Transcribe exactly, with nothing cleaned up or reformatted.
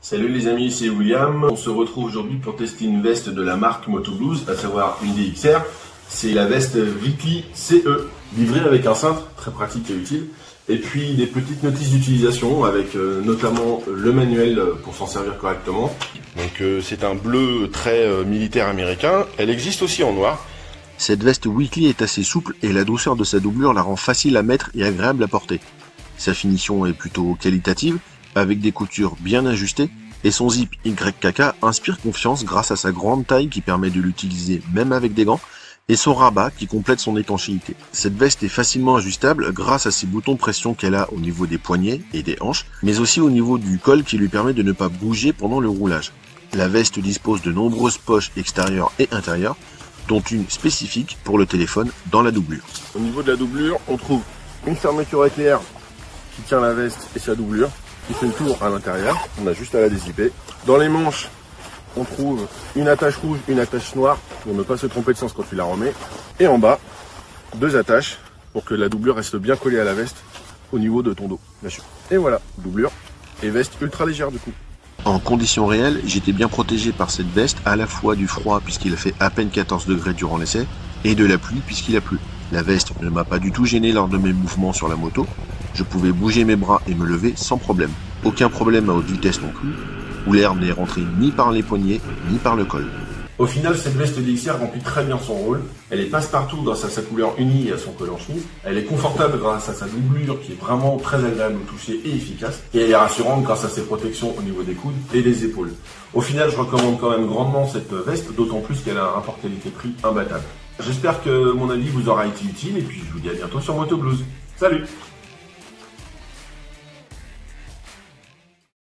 Salut les amis, c'est William. On se retrouve aujourd'hui pour tester une veste de la marque Motoblues, à savoir une D X R. C'est la veste Weekly C E, livrée avec un cintre, très pratique et utile. Et puis des petites notices d'utilisation avec euh, notamment le manuel pour s'en servir correctement. Donc euh, c'est un bleu très euh, militaire américain. Elle existe aussi en noir. Cette veste Weekly est assez souple et la douceur de sa doublure la rend facile à mettre et agréable à porter. Sa finition est plutôt qualitative, avec des coutures bien ajustées, et son zip Y K K inspire confiance grâce à sa grande taille qui permet de l'utiliser même avec des gants, et son rabat qui complète son étanchéité. Cette veste est facilement ajustable grâce à ses boutons pression qu'elle a au niveau des poignets et des hanches, mais aussi au niveau du col qui lui permet de ne pas bouger pendant le roulage. La veste dispose de nombreuses poches extérieures et intérieures, dont une spécifique pour le téléphone dans la doublure. Au niveau de la doublure, on trouve une fermeture éclair qui tient la veste et sa doublure, qui fait le tour à l'intérieur. On a juste à la dézipper. Dans les manches, on trouve une attache rouge, une attache noire, pour ne pas se tromper de sens quand tu la remets. Et en bas, deux attaches pour que la doublure reste bien collée à la veste au niveau de ton dos, bien sûr. Et voilà, doublure et veste ultra légère du coup. En conditions réelles, j'étais bien protégé par cette veste, à la fois du froid puisqu'il a fait à peine quatorze degrés durant l'essai, et de la pluie puisqu'il a plu. La veste ne m'a pas du tout gêné lors de mes mouvements sur la moto. Je pouvais bouger mes bras et me lever sans problème. Aucun problème à haute vitesse non plus, où l'air n'est rentré ni par les poignets, ni par le col. Au final, cette veste D X R remplit très bien son rôle. Elle est passe-partout grâce à sa couleur unie et à son col en chemise. Elle est confortable grâce à sa doublure qui est vraiment très agréable au toucher et efficace. Et elle est rassurante grâce à ses protections au niveau des coudes et des épaules. Au final, je recommande quand même grandement cette veste, d'autant plus qu'elle a un rapport qualité-prix imbattable. J'espère que mon avis vous aura été utile et puis je vous dis à bientôt sur Motoblues. Salut!